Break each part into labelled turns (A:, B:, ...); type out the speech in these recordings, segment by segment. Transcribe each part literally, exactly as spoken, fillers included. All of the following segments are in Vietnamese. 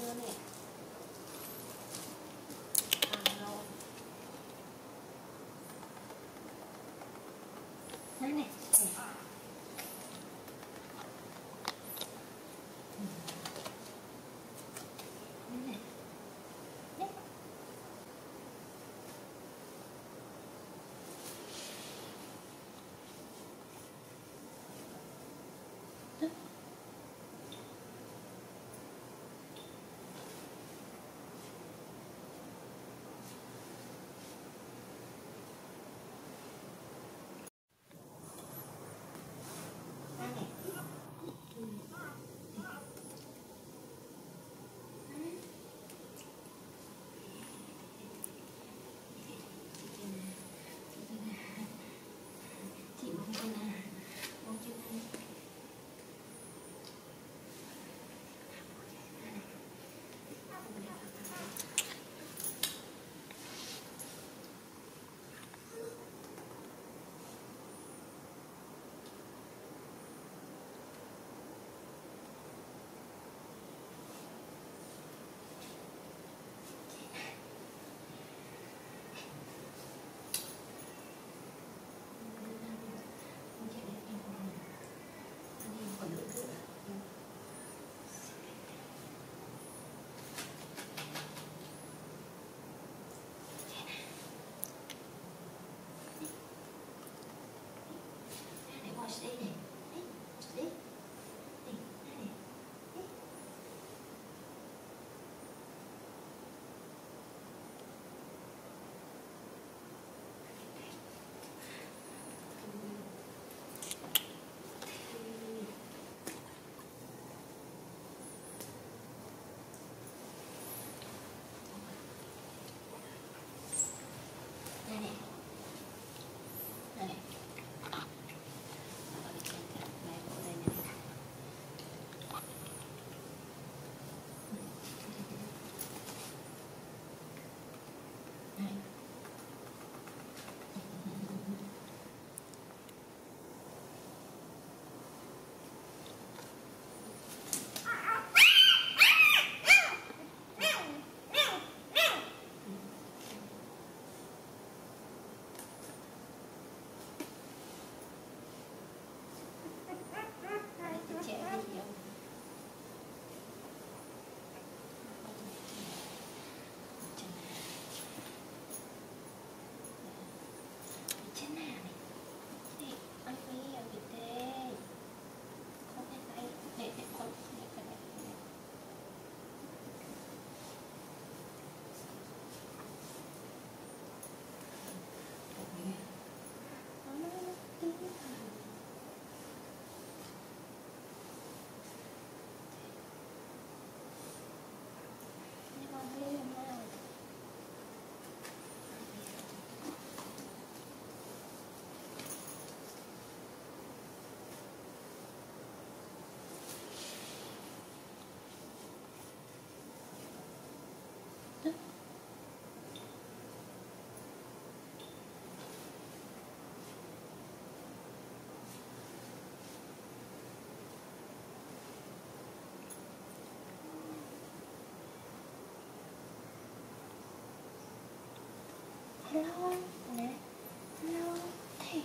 A: nữa nè. À, rồi. Đấy nè. Hello nè, hello thì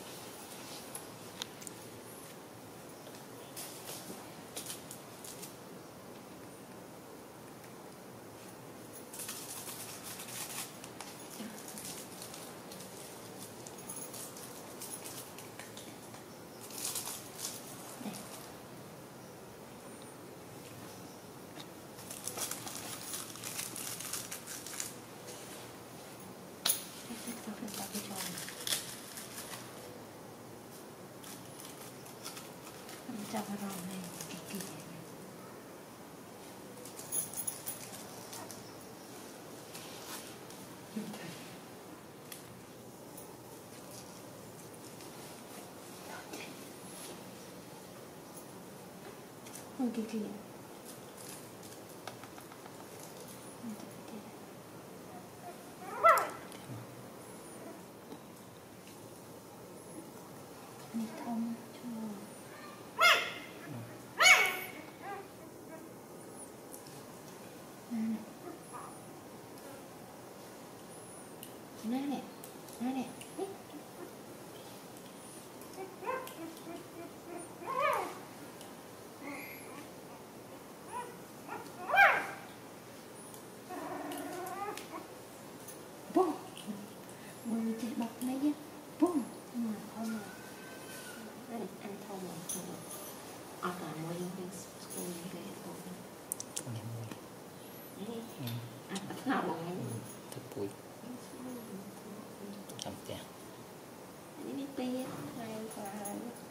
A: cho vào rau này kỳ kỳ không kỳ kỳ thông cho Nói nè, nói nè. Bông. Bông chạy bọc này chứ. Bông. Mà không mà. Anh anh thông mà không mà. Ở cả mỗi những school như thế thôi. Đấy. Anh bắt nào bằng anh.
B: Thật bụi. Chậm chạp.
A: Ini ni pay hai và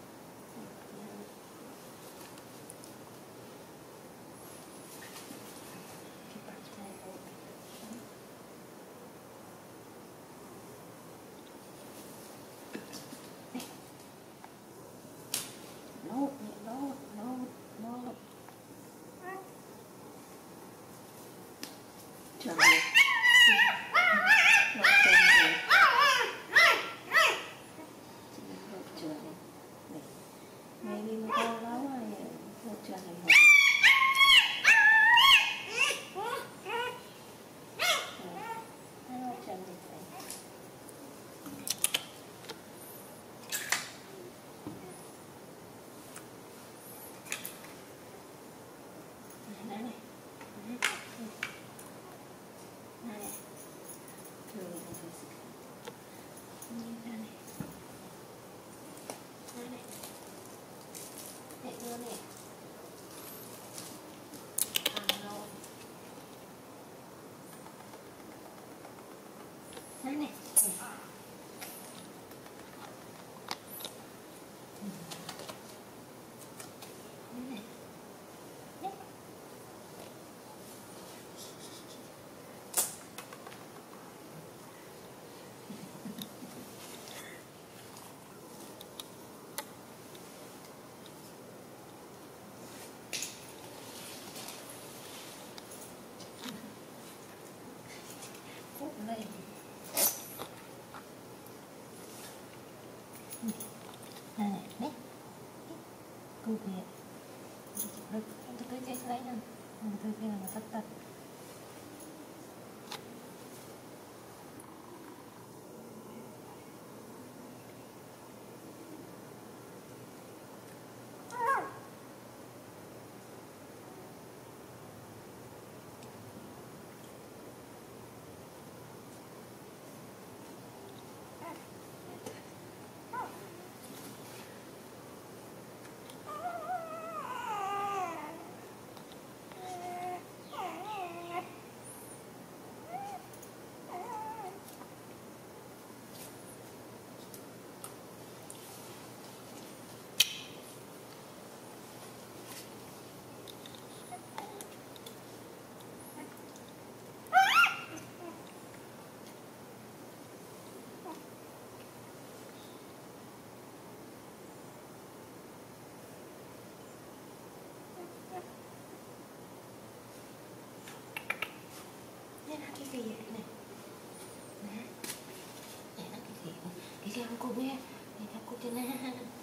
A: lốt lốt lốt lốt trời ơi lốt trời ơi ngày đi mà to lắm rồi lột trần này hả? Nó lột trần thì phải này này này này thường là phải sức như thế này này này này đưa này hàng lâu này này phút này này này đấy cô kìa tôi tôi chơi lấy nè tôi kia là tắt tắt đây là cái gì vậy này nè đây là cái gì cái gì không cô nghe đây là cô trên này